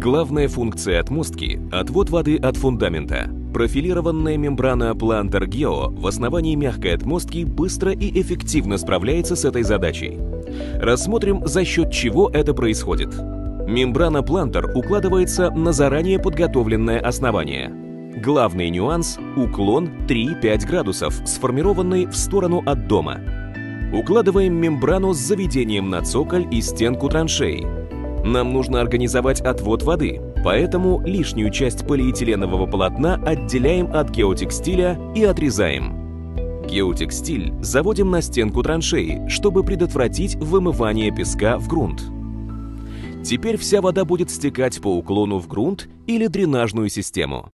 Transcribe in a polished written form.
Главная функция отмостки – отвод воды от фундамента. Профилированная мембрана Planter Geo в основании мягкой отмостки быстро и эффективно справляется с этой задачей. Рассмотрим, за счет чего это происходит. Мембрана Planter укладывается на заранее подготовленное основание. Главный нюанс – уклон 3-5 градусов, сформированный в сторону от дома. Укладываем мембрану с заведением на цоколь и стенку траншеи. Нам нужно организовать отвод воды, поэтому лишнюю часть полиэтиленового полотна отделяем от геотекстиля и отрезаем. Геотекстиль заводим на стенку траншеи, чтобы предотвратить вымывание песка в грунт. Теперь вся вода будет стекать по уклону в грунт или дренажную систему.